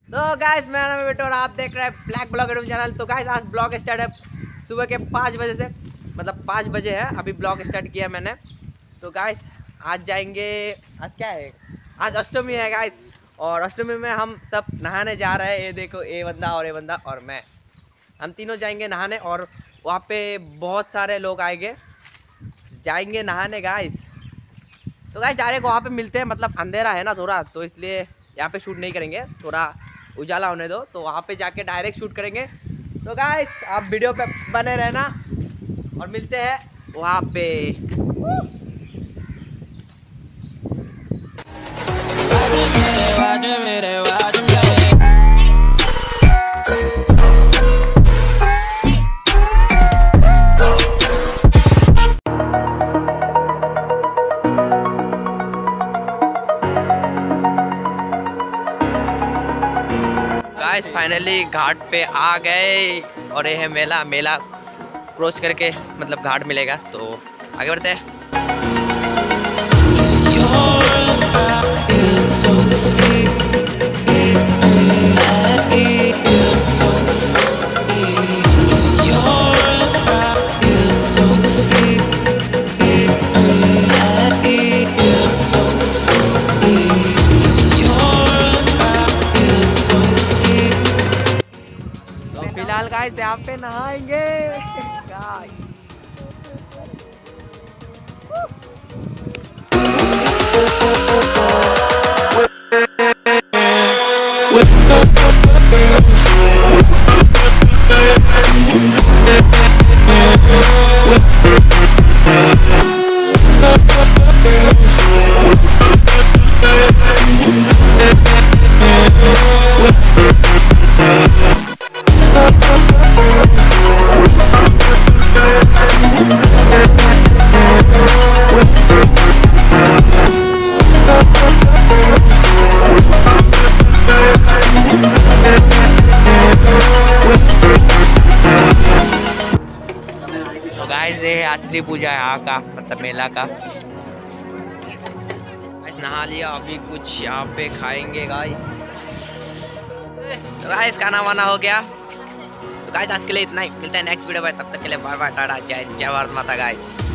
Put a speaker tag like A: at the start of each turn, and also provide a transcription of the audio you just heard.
A: तो गाइस मेरा नाम है बेटो और आप देख रहे हैं ब्लैक ब्लॉग यूट्यूब चैनल। तो गाइस आज ब्लॉग स्टार्ट है सुबह के 5 बजे से, मतलब 5 बजे है अभी ब्लॉग स्टार्ट किया मैंने। तो गाइस आज जाएंगे, आज क्या है, आज अष्टमी है गाइस। और अष्टमी में हम सब नहाने जा रहे हैं। ये देखो, ये बंदा और मैं, हम तीनों जाएंगे नहाने। और वहाँ पे बहुत सारे लोग आएंगे, जाएंगे नहाने गाइस। तो गाइस डायरेक्ट वहाँ पे मिलते हैं, मतलब अंधेरा है ना थोड़ा, तो इसलिए यहाँ पे शूट नहीं करेंगे, थोड़ा उजाला होने दो, तो वहाँ पे जाके डायरेक्ट शूट करेंगे। तो गाइस आप वीडियो पे बने रहना और मिलते हैं वहाँ पे। गाइस फाइनली घाट पे आ गए और ये है मेला क्रॉस करके मतलब घाट मिलेगा, तो आगे बढ़ते हैं। फिलहाल गाइस यहाँ पे नहाएंगे गाइस। गाइस ये असली पूजा है यहाँ का, मतलब मेला का। गाइस नहा लिया, अभी कुछ यहाँ पे खाएंगे गाइस। तो गाइस खाना वाना हो गया। तो गाइस आज के लिए इतना ही, मिलता है नेक्स्ट वीडियो में, तब तक के लिए बाय बाय, टाटा, जय भारत माता गाइस।